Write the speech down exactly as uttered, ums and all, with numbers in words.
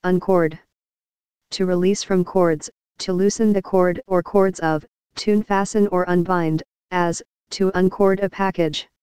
uncord. To release from cords, to loosen the cord or cords of, to unfasten or unbind, as, to uncord a package.